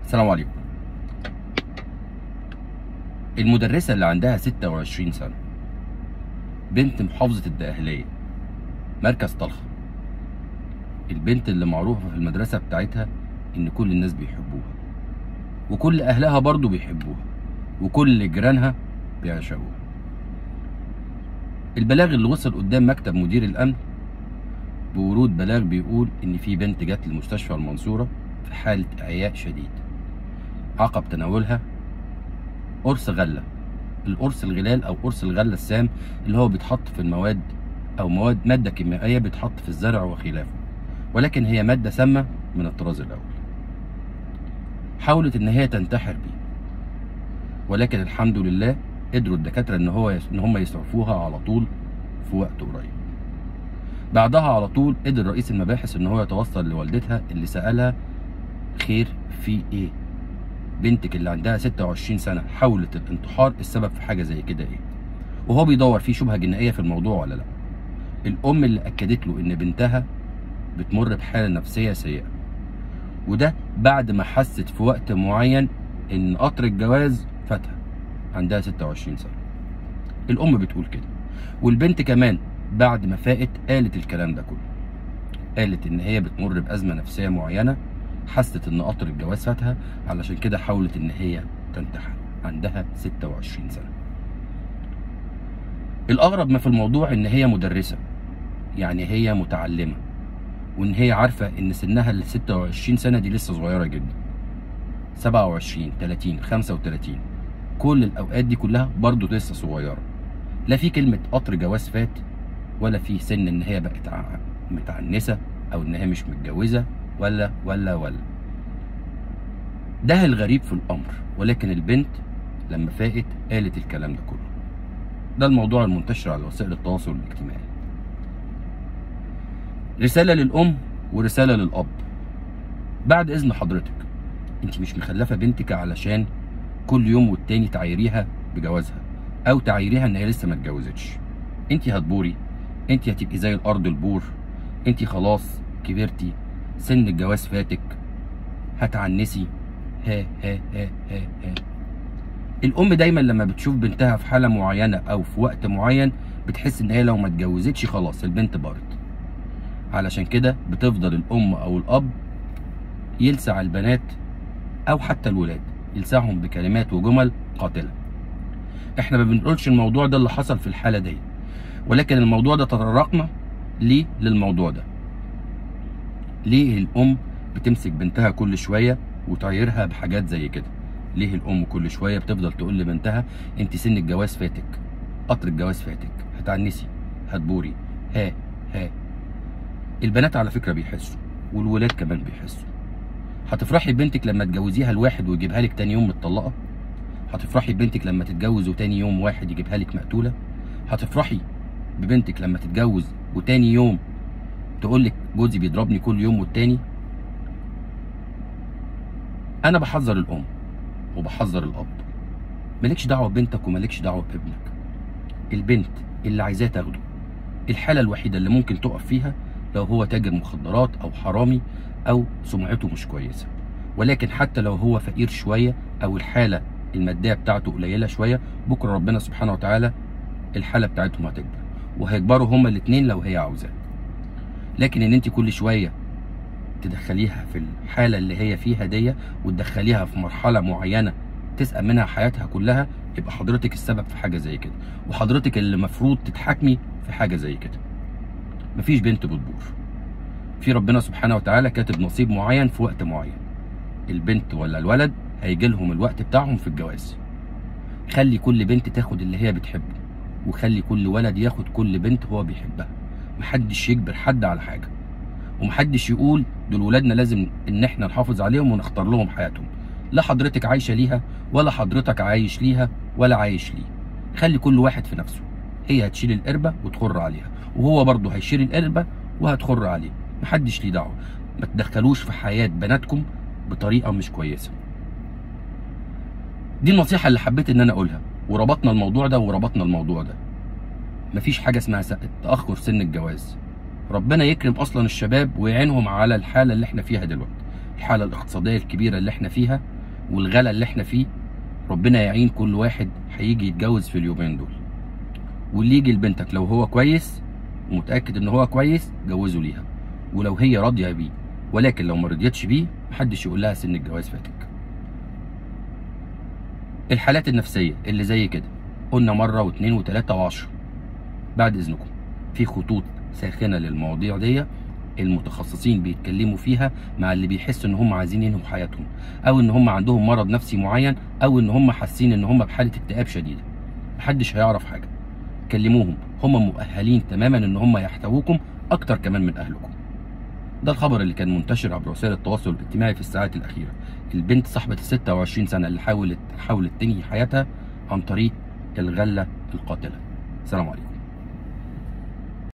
السلام عليكم. المدرسة اللي عندها 26 سنة، بنت محافظة الدقهلية، مركز طلخة. البنت اللي معروفة في المدرسة بتاعتها إن كل الناس بيحبوها، وكل أهلها برضو بيحبوها، وكل جيرانها بيعشقوها. البلاغ اللي وصل قدام مكتب مدير الأمن بورود بلاغ بيقول إن في بنت جت لمستشفى المنصورة في حالة إعياء شديد عقب تناولها قرص غلة. القرص الغلال أو قرص الغلة السام اللي هو بيتحط في المواد أو مادة كيميائية بيتحط في الزرع وخلافه، ولكن هي مادة سامة من الطراز الأول. حاولت إن هي تنتحر بيه، ولكن الحمد لله قدروا الدكاترة إن هم يسعفوها على طول في وقت قريب. بعدها على طول قدر رئيس المباحث إن هو يتوصل لوالدتها اللي سألها خير في إيه؟ بنتك اللي عندها 26 سنة حاولت الانتحار، السبب في حاجة زي كده إيه؟ وهو بيدور في شبهة جنائية في الموضوع ولا لأ. الأم اللي أكدت له إن بنتها بتمر بحالة نفسية سيئة، وده بعد ما حست في وقت معين إن قطر الجواز فاتها، عندها 26 سنة. الأم بتقول كده، والبنت كمان بعد ما فاقت قالت الكلام ده كله. قالت إن هي بتمر بأزمة نفسية معينة، حست إن قطر الجواز فاتها، علشان كده حاولت إن هي تنتحر، عندها 26 سنة. الأغرب ما في الموضوع إن هي مدرسة، يعني هي متعلمة، وإن هي عارفة إن سنها ال 26 سنة دي لسه صغيرة جدا. 27 30 35 كل الأوقات دي كلها برضه لسه صغيرة. لا في كلمة قطر جواز فات، ولا في سن إن هي بقت متعنسة أو إن هي مش متجوزة ولا ولا ولا. ده الغريب في الأمر، ولكن البنت لما فاقت قالت الكلام ده كله. ده الموضوع المنتشر على وسائل التواصل الاجتماعي. رسالة للأم ورسالة للأب. بعد إذن حضرتك، أنت مش مخلفة بنتك علشان كل يوم والتاني تعايريها بجوازها أو تعايريها إن هي لسه ما اتجوزتش. أنت هتبوري، أنت هتبقي زي الأرض البور، أنت خلاص كبرتي، سن الجواز فاتك، هتعنسي. ها ها ها ها ها. الأم دايما لما بتشوف بنتها في حالة معينة أو في وقت معين بتحس إن هي لو ما اتجوزتش خلاص البنت بارت. علشان كده بتفضل الأم أو الأب يلسع البنات أو حتى الولاد، يلسعهم بكلمات وجمل قاتلة. احنا ما بنقولش الموضوع ده اللي حصل في الحالة دي، ولكن الموضوع ده تطرقنا ليه للموضوع ده. ليه الأم بتمسك بنتها كل شوية وتعيرها بحاجات زي كده؟ ليه الأم كل شوية بتفضل تقول لبنتها انت سن الجواز فاتك، قطر الجواز فاتك، هتعنسي، هتبوري، ها ها. البنات على فكرة بيحسوا، والولاد كمان بيحسوا. هتفرحي ببنتك لما تجوزيها لواحد ويجيبها لك تاني يوم متطلقة؟ هتفرحي ببنتك لما تتجوز وتاني يوم واحد يجيبها لك مقتولة؟ هتفرحي ببنتك لما تتجوز وتاني يوم تقول لك جوزي بيضربني كل يوم والتاني؟ أنا بحذر الأم وبحذر الأب، مالكش دعوة ببنتك ومالكش دعوة بابنك. البنت اللي عايزاه تاخده، الحالة الوحيدة اللي ممكن تقف فيها لو هو تاجر مخدرات أو حرامي أو سمعته مش كويسة. ولكن حتى لو هو فقير شوية أو الحالة المادية بتاعته قليلة شوية، بكرة ربنا سبحانه وتعالى الحالة بتاعتهم هتكبر، وهيكبروا هما الاتنين لو هي عاوزاه. لكن إن أنت كل شوية تدخليها في الحالة اللي هي فيها دي وتدخليها في مرحلة معينة تسأل منها حياتها كلها، يبقى حضرتك السبب في حاجة زي كده، وحضرتك اللي مفروض تتحاكمي في حاجة زي كده. مفيش بنت بتبور، في ربنا سبحانه وتعالى كاتب نصيب معين في وقت معين. البنت ولا الولد هيجي لهم الوقت بتاعهم في الجواز. خلي كل بنت تاخد اللي هي بتحبه، وخلي كل ولد ياخد كل بنت هو بيحبها. محدش يجبر حد على حاجة، ومحدش يقول دول ولادنا لازم ان احنا نحافظ عليهم ونختار لهم حياتهم. لا حضرتك عايشة ليها، ولا حضرتك عايش ليها، ولا عايش ليه. خلي كل واحد في نفسه. هي هتشيل القربة وتخر عليها، وهو برضه هيشيل القربة وهتخر عليه. محدش ليه دعوة. ما تدخلوش في حياة بناتكم بطريقة مش كويسة. دي النصيحة اللي حبيت ان انا اقولها، وربطنا الموضوع ده وربطنا الموضوع ده. مفيش حاجة اسمها تأخر سن الجواز. ربنا يكرم اصلا الشباب ويعينهم على الحالة اللي احنا فيها دلوقتي، الحالة الاقتصادية الكبيرة اللي احنا فيها، والغلا اللي احنا فيه، ربنا يعين كل واحد هيجي يتجوز في اليومين دول. واللي يجي لبنتك لو هو كويس ومتاكد ان هو كويس جوزه ليها، ولو هي راضيه بيه، ولكن لو ما رضيتش بيه محدش يقول لها سن الجواز فاتك. الحالات النفسيه اللي زي كده قلنا مره واثنين وثلاثه وعشرة. بعد اذنكم في خطوط ساخنه للمواضيع دي المتخصصين بيتكلموا فيها مع اللي بيحسوا ان هم عايزين ينهوا حياتهم، او ان هم عندهم مرض نفسي معين، او ان هم حاسين ان هم بحاله اكتئاب شديده. محدش هيعرف حاجه، كلموهم، هم مؤهلين تماما ان هم يحتووكم اكتر كمان من اهلكم. ده الخبر اللي كان منتشر عبر وسائل التواصل الاجتماعي في الساعات الاخيره. البنت صاحبه ال 26 سنه اللي حاولت تنهي حياتها عن طريق الغله القاتله. سلام عليكم.